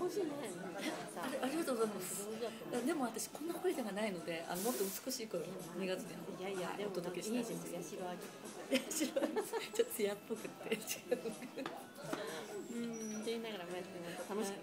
美味しいね。 ありがとうございます。でも私こんな声ではないので、もっと美しい声を2月にいやいや、でもお届けしたいと思います。 八代亜紀っぽく。 ちょっと艶っぽくって違う。 って言いながらもやってなんか楽しく